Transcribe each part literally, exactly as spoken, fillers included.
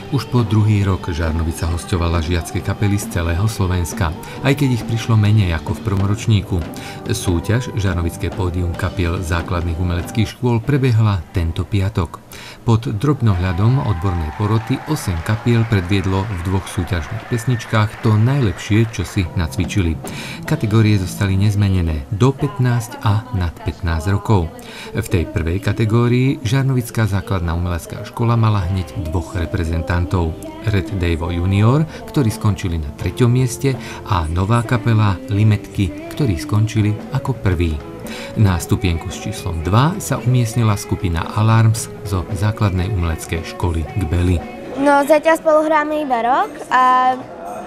Už po druhý rok Žarnovica hosťovala žiacké kapely z celého Slovenska, aj keď ich prišlo menej ako v prvom ročníku. Súťaž Žarnovické pódium kapiel základných umeleckých škôl prebehla tento piatok. Pod drobnohľadom odbornej poroty osem kapiel predviedlo v dvoch súťažných pesničkách to najlepšie, čo si nacvičili. Kategórie zostali nezmenené do pätnásť a nad pätnásť rokov. V tej prvej kategórii Žarnovická základná umelecká škola mala hneď dvoch reprezentantov. Red Devo junior, ktorí skončili na treťom mieste, a nová kapela Limetky, ktorí skončili ako prví. Na stupienku s číslom dva sa umiestnila skupina Alarms zo základnej umeleckej školy Gbely. No zatiaľ spolu hráme iba rok a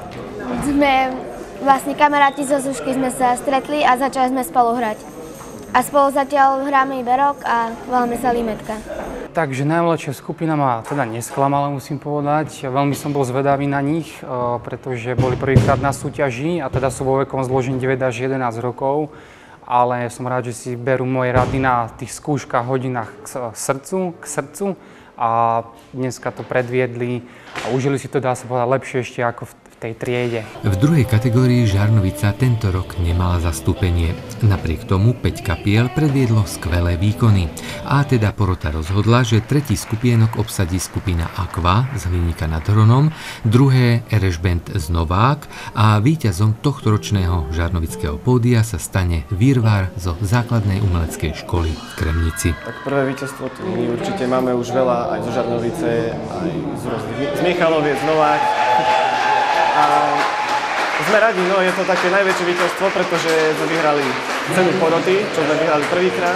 sme vlastne kamaráti zo Zušky, sme sa stretli a začali sme spolu hrať. A spolu zatiaľ hráme iba rok a voláme sa Limetka. Takže najmladšia skupina ma teda nesklamala, musím povedať. Veľmi som bol zvedavý na nich, pretože boli prvýkrát na súťaži a teda sú vo vekom zložení deväť až jedenásť rokov. Ale som rád, že si berú moje rady na tých skúškach, hodinách k srdcu, k srdcu. A dneska to predviedli a užili si to, dá sa povedať, lepšie ešte ako v tej triede. V druhej kategórii Žarnovica tento rok nemala zastúpenie. Napriek tomu päť kapiel predviedlo skvelé výkony. A teda porota rozhodla, že tretí skupienok obsadí skupina Aqua z Hliníka nad Hronom, druhé Ereš Band z Novák a víťazom tohtoročného žarnovického pódia sa stane Virvar zo základnej umeleckej školy v Kremnici. Tak prvé víťazstvo tu my určite máme už veľa aj zo Žarnovice, aj z rôznych, z Michaloviec, Novák. A sme radi, no je to také najväčšie víťazstvo, pretože sme vyhrali cenu poroty, čo sme vyhrali prvýkrát.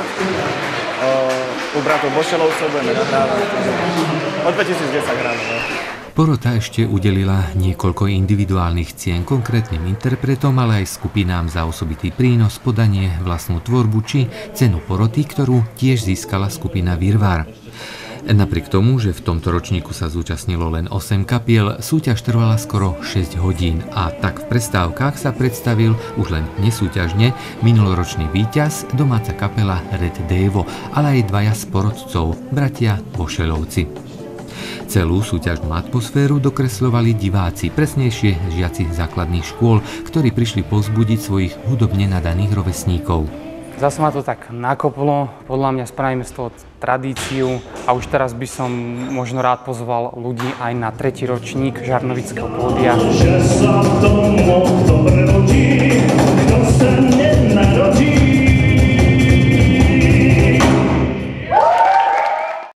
U bratov Bošelovcov budeme nahrávať. Od dvetisícdesať hráme, no. Porota ešte udelila niekoľko individuálnych cien konkrétnym interpretom, ale aj skupinám za osobitý prínos, podanie, vlastnú tvorbu či cenu poroty, ktorú tiež získala skupina Virvar. Napriek tomu, že v tomto ročníku sa zúčastnilo len osem kapiel, súťaž trvala skoro šesť hodín a tak v prestávkach sa predstavil už len nesúťažne minuloročný víťaz, domáca kapela Red Devo, ale aj dvaja z porodcov, bratia Bošelovci. Celú súťažnú atmosféru dokresľovali diváci, presnejšie žiaci základných škôl, ktorí prišli povzbudiť svojich hudobne nadaných rovesníkov. Zase ma to tak nakoplo, podľa mňa spravíme z toho tradíciu a už teraz by som možno rád pozval ľudí aj na tretí ročník Žarnovického pódia. Že sa v tom dobre rodí, kto sa nenarodí.